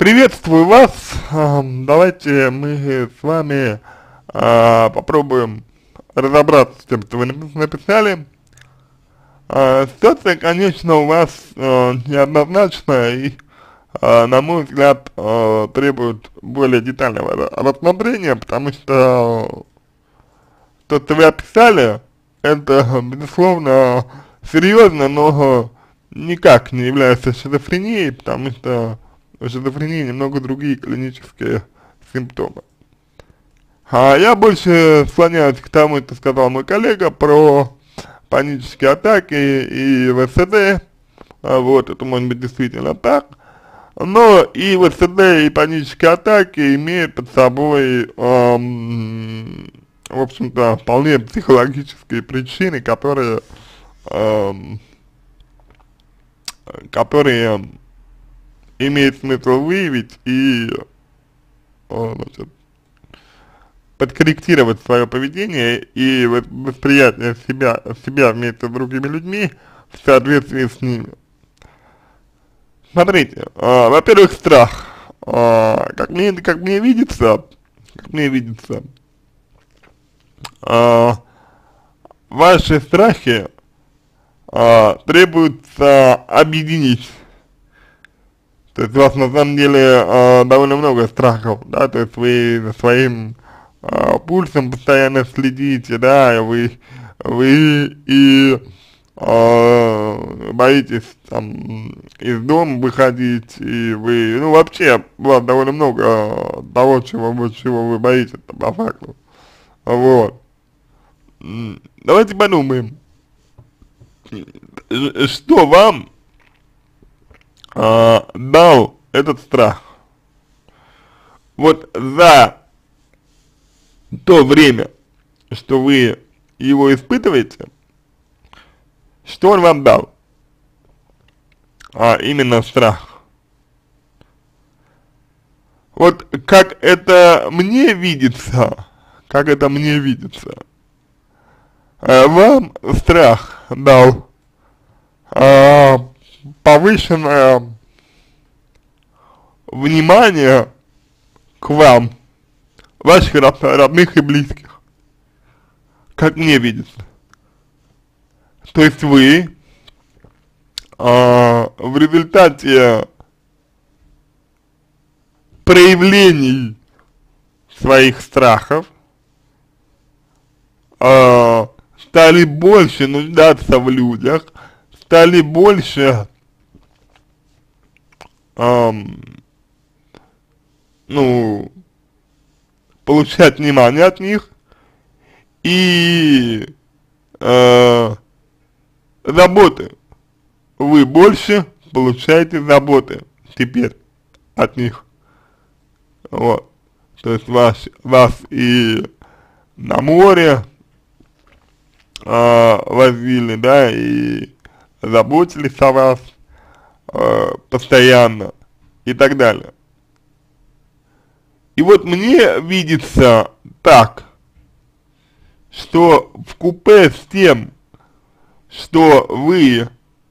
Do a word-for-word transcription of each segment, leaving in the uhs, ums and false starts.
Приветствую вас. Ам, Давайте мы с вами а, попробуем разобраться с тем, что вы напи- написали. А, Ситуация, конечно, у вас а, неоднозначная и, а, на мой взгляд, а, требует более детального ра- рассмотрения, потому что то, что вы описали, это, безусловно, серьезно, но никак не является шизофренией, потому что у шизофрении немного другие клинические симптомы. А я больше склоняюсь к тому, что сказал мой коллега про панические атаки и в эс дэ. А, вот, это может быть действительно так. Но и в эс дэ, и панические атаки имеют под собой, эм, в общем-то, вполне психологические причины, которые, эм, которые имеет смысл выявить и, э, значит, подкорректировать свое поведение и вот восприятие себя, себя вместе с другими людьми в соответствии с ними. Смотрите, э, во-первых, страх. Э, как мне, как мне видится, как мне видится, э, ваши страхи э, требуется объединить. То есть у вас на самом деле э, довольно много страхов, да, то есть вы за своим э, пульсом постоянно следите, да, и вы, вы и э, боитесь там из дома выходить, и вы, ну вообще, у вас довольно много э, того, чего вы, чего вы боитесь, по факту, вот. М, Давайте подумаем, э, что вам э, дал этот страх. Вот за то время, что вы его испытываете, что он вам дал? А именно страх. Вот как это мне видится, как это мне видится, э, вам страх дал э, повышенное внимание к вам, ваших род- родных и близких, как мне видится. То есть вы а, в результате проявлений своих страхов а, стали больше нуждаться в людях, стали больше, ам, ну, получать внимание от них и э, заботы. Вы больше получаете заботы теперь от них. Вот. То есть вас, вас и на море э, возили, да, и заботились о вас э, постоянно и так далее. И вот мне видится так, что в купе с тем, что вы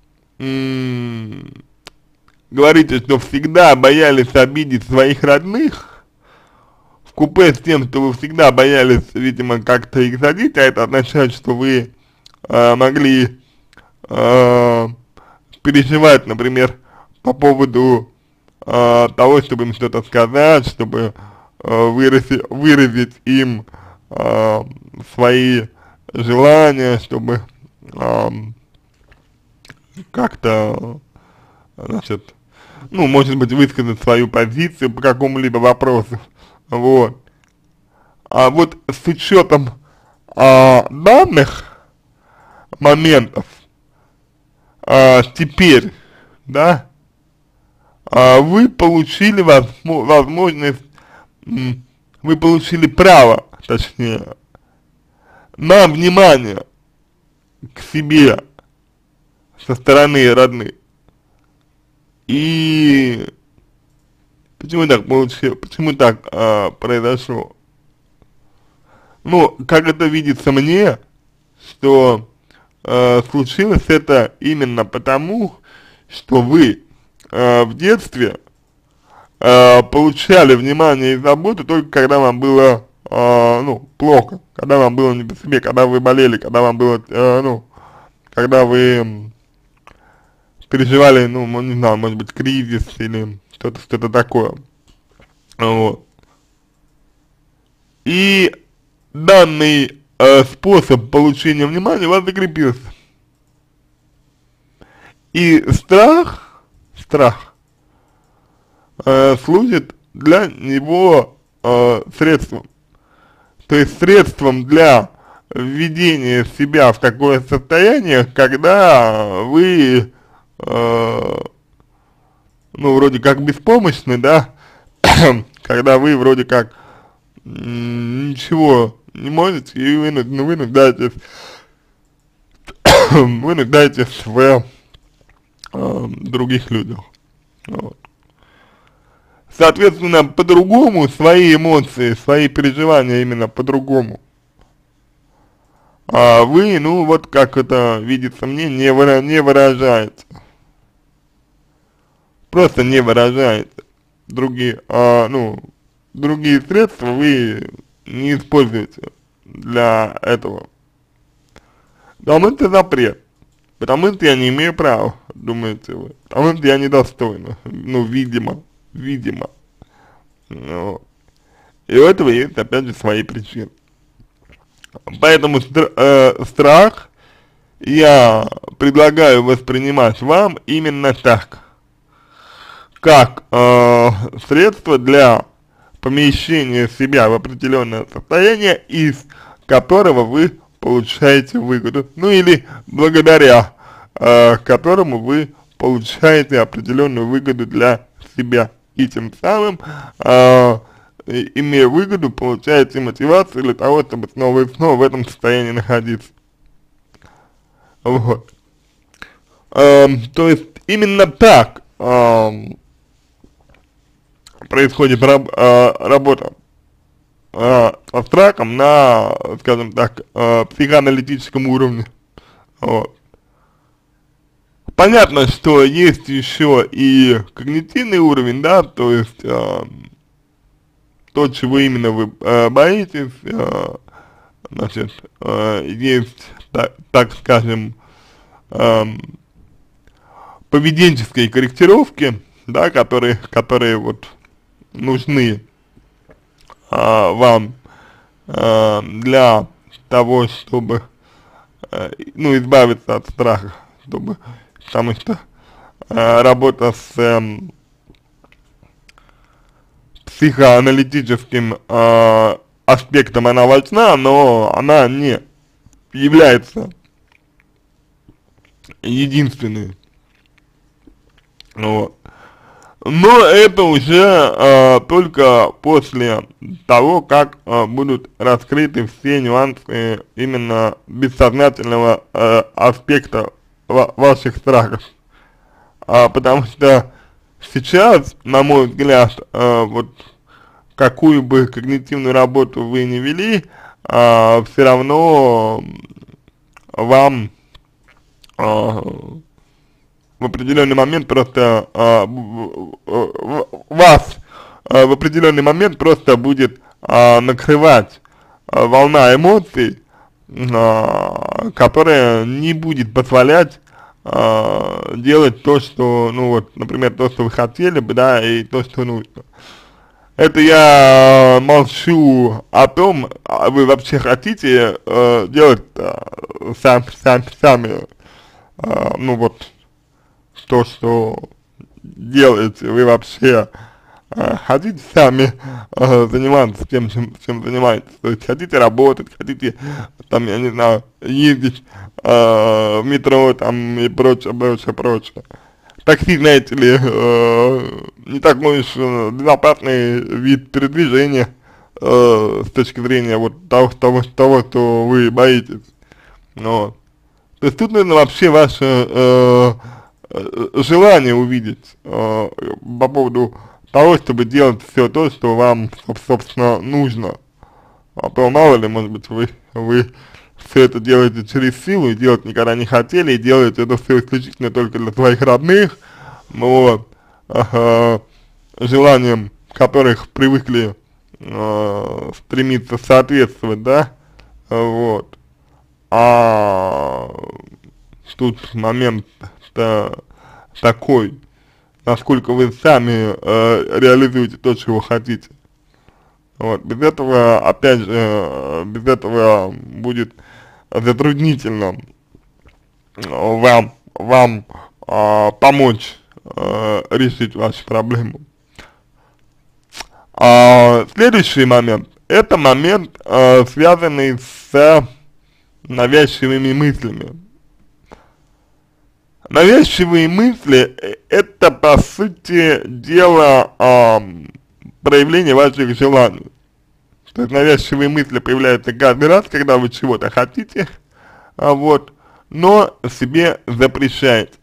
м, говорите, что всегда боялись обидеть своих родных, в купе с тем, что вы всегда боялись, видимо, как-то их задеть, а это означает, что вы э, могли э, переживать, например, по поводу э, того, чтобы им что-то сказать, чтобы э, выразить, выразить им э, свои желания, чтобы э, как-то, значит, ну, может быть, высказать свою позицию по какому-либо вопросу, вот. А вот с учетом а, данных моментов, а, теперь, да, а, вы получили возможно, возможность, м, вы получили право, точнее, на внимание к себе со стороны родных. И почему так получилось, почему так а, произошло? Ну, как это видится мне, что э, случилось это именно потому, что вы э, в детстве э, получали внимание и заботу только когда вам было, э, ну, плохо, когда вам было не по себе, когда вы болели, когда вам было, э, ну, когда вы переживали, ну, не знаю, может быть, кризис или что-то, что-то такое, вот. И данный э, способ получения внимания у вас закрепился. И страх, страх э, служит для него э, средством. То есть средством для введения себя в такое состояние, когда вы, э, ну, вроде как беспомощны, да, когда вы вроде как ничего не можете и вы, ну, вы нуждаетесь, вы нуждаетесь в э, других людях. Вот. Соответственно, по-другому свои эмоции, свои переживания именно по-другому. А вы, ну, вот как это видится мне, не, выра не выражаете. Просто не выражаете. Другие, а, ну, другие средства вы не используете для этого. Потому что это запрет. Потому что я не имею права, думаете вы. Потому что я недостойна. Ну, видимо. Видимо. Ну, и у этого есть, опять же, свои причины. Поэтому стр э, страх я предлагаю воспринимать вам именно так. Как э, средство для помещения себя в определенное состояние, из которого вы получаете выгоду. Ну или благодаря э, которому вы получаете определенную выгоду для себя. И тем самым, э, имея выгоду, получаете мотивацию для того, чтобы снова и снова в этом состоянии находиться. Вот. Э, то есть именно так э, происходит раб, э, работа э, со страхом на, скажем так, э, психоаналитическом уровне. Вот. Понятно, что есть еще и когнитивный уровень, да, то есть э, то, чего именно вы э, боитесь, э, значит, э, есть, так, так скажем, э, поведенческие корректировки, да, которые, которые вот нужны э, вам э, для того, чтобы, э, ну, избавиться от страха, чтобы, потому что э, работа с э, психоаналитическим э, аспектом, она важна, но она не является единственной. Вот. Но это уже э, только после того, как э, будут раскрыты все нюансы именно бессознательного э, аспекта ва ваших страхов. А, потому что сейчас, на мой взгляд, э, вот какую бы когнитивную работу вы ни вели, э, все равно вам э, в определенный момент просто э, вас э, в определенный момент просто будет э, накрывать э, волна эмоций, э, которая не будет позволять э, делать то, что, ну вот, например, то, что вы хотели бы, да, и то, что нужно. Это я молчу о том, а вы вообще хотите э, делать э, сам, сам, сами, э, ну вот, то, что делаете, вы вообще э, хотите сами э, заниматься тем, чем, чем занимаетесь, то есть хотите работать, хотите, там, я не знаю, ездить э, в метро, там, и прочее, прочее, прочее. Такси, знаете ли, э, не такой уж безопасный вид передвижения э, с точки зрения вот того, того, того, что вы боитесь. Вот. То есть тут нужно вообще ваше э, желание увидеть э, по поводу того, чтобы делать все то, что вам, собственно, нужно. А то, мало ли, может быть, вы, вы все это делаете через силу, и делать никогда не хотели, и делаете это все исключительно только для своих родных, вот, ага, желаниям, которых привыкли э, стремиться соответствовать, да, вот, а тут момент такой, насколько вы сами э, реализуете то, чего хотите. Вот, без этого, опять же, без этого будет затруднительно вам, вам э, помочь э, решить вашу проблему. А, следующий момент, это момент, э, связанный с навязчивыми мыслями. Навязчивые мысли – это, по сути дела, э, проявление ваших желаний. То есть навязчивые мысли появляются каждый раз, когда вы чего-то хотите, а вот, но себе запрещаете.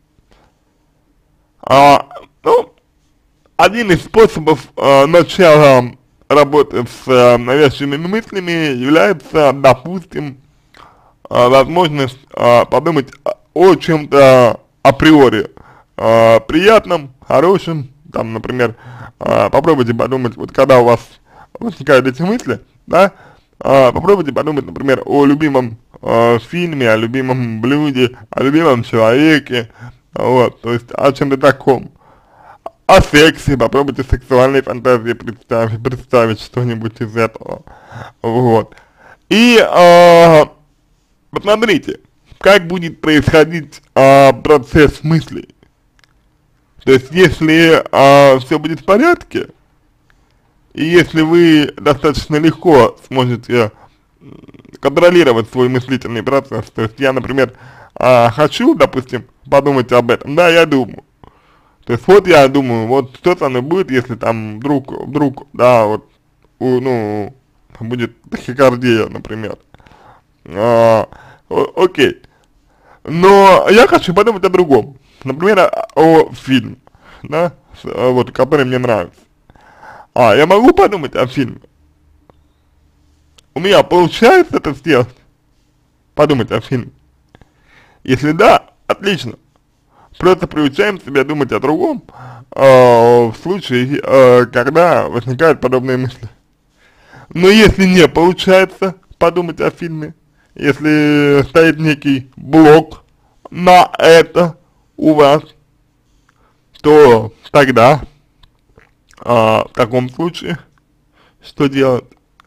А, ну, один из способов э, начала работы с э, навязчивыми мыслями является, допустим, э, возможность э, подумать о чем-то априори э, приятном, хорошем, там, например, э, попробуйте подумать, вот когда у вас возникают эти мысли, да, э, попробуйте подумать, например, о любимом э, фильме, о любимом блюде, о любимом человеке, вот, то есть о чем-то таком. О сексе, попробуйте сексуальные фантазии представить, представить что-нибудь из этого, вот. И э, посмотрите, как будет происходить э, процесс мыслей. То есть, если э, все будет в порядке, и если вы достаточно легко сможете контролировать свой мыслительный процесс, то есть я, например, э, хочу, допустим, подумать об этом, да, я думаю. То есть вот я думаю, вот что со мной будет, если там вдруг, вдруг, да, вот, у, ну, будет тахикардия, например. А, о, окей. Но я хочу подумать о другом. Например, о, о фильме, да, вот, который мне нравится. А, я могу подумать о фильме? У меня получается это сделать? Подумать о фильме? Если да, отлично. Просто приучаем себя думать о другом э, в случае, э, когда возникают подобные мысли. Но если не получается подумать о фильме, если стоит некий блок на это у вас, то тогда э, в таком случае что делать?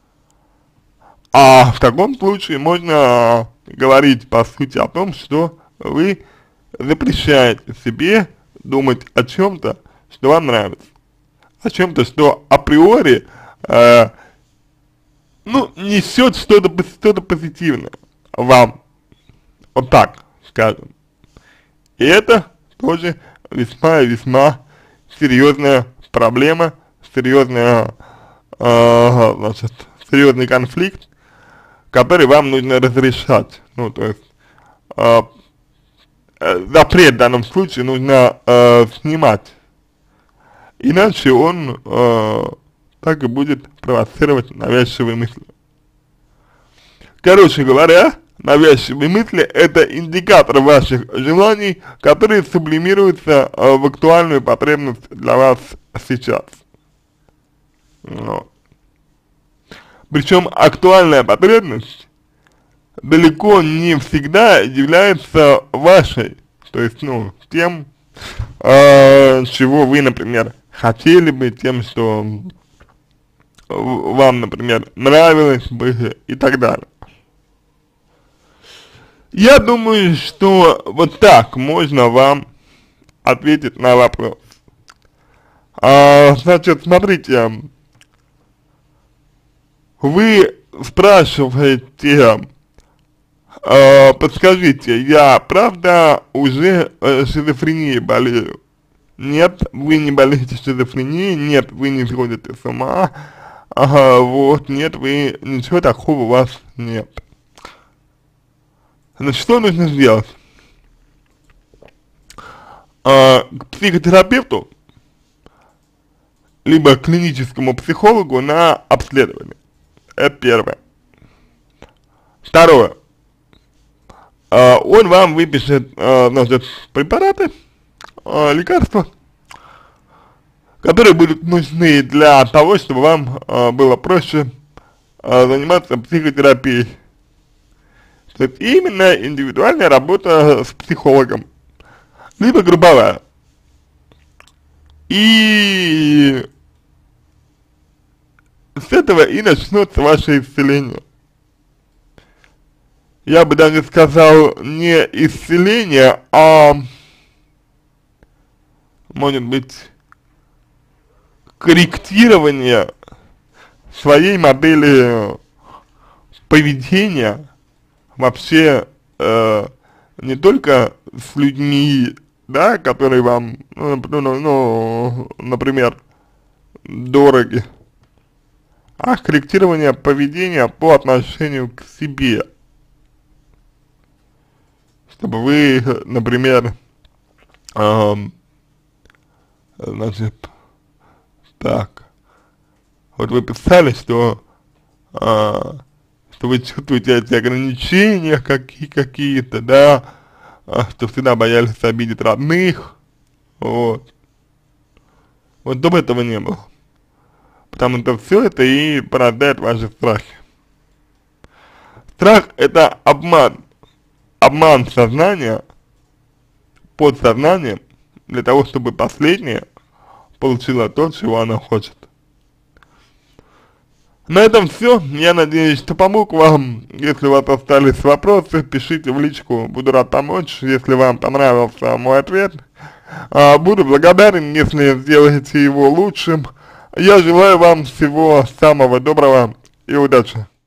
А в таком случае можно говорить по сути о том, что вы запрещаете себе думать о чем-то, что вам нравится, о чем-то, что априори, э, ну, несет что-то что-то позитивное вам, вот так скажем. И это тоже весьма и весьма серьезная проблема, серьезная, э, значит, серьезный конфликт, который вам нужно разрешать. Ну, то есть, э, запрет в данном случае нужно э, снимать, иначе он э, так и будет провоцировать навязчивые мысли. Короче говоря, навязчивые мысли – это индикатор ваших желаний, которые сублимируются э, в актуальную потребность для вас сейчас. Вот. Причем актуальная потребность далеко не всегда является вашей, то есть, ну, тем, э, чего вы, например, хотели бы, тем, что вам, например, нравилось бы и так далее. Я думаю, что вот так можно вам ответить на вопрос. А, значит, смотрите, вы спрашиваете, Uh, подскажите, я правда уже uh, шизофренией болею? Нет, вы не болеете шизофренией, нет, вы не сходите с ума, ага, вот, нет, вы, ничего такого у вас нет. Значит, что нужно сделать? Uh, к психотерапевту, либо к клиническому психологу на обследование. Это первое. Второе. Uh, он вам выпишет, uh, значит, препараты, uh, лекарства, которые будут нужны для того, чтобы вам э, было проще э, заниматься психотерапией. То есть именно индивидуальная работа с психологом, либо групповая. И с этого и начнется ваше исцеление. Я бы даже сказал, не исцеление, а может быть корректирование своей модели поведения вообще э, не только с людьми, да, которые вам, ну, ну, ну, например, дороги, а корректирование поведения по отношению к себе. Чтобы вы, например, эм, значит, так, вот вы писали, что, э, что вы чувствуете эти ограничения какие- какие-то, да, э, что всегда боялись обидеть родных, вот. Вот чтобы этого не было. Потому что все это и порождает ваши страхи. Страх — это обман. Обман сознания, подсознанием, для того, чтобы последнее получило то, чего она хочет. На этом все. Я надеюсь, что помог вам. Если у вас остались вопросы, пишите в личку, буду рад помочь. Если вам понравился мой ответ, буду благодарен, если сделаете его лучшим. Я желаю вам всего самого доброго и удачи.